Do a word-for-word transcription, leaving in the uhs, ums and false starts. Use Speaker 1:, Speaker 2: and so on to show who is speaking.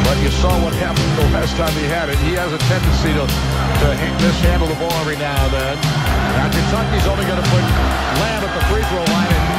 Speaker 1: But you saw what happened the last time he had it. He has a tendency to, to mishandle the ball every now and then. Now Kentucky's only going to put Lamb at the free throw line and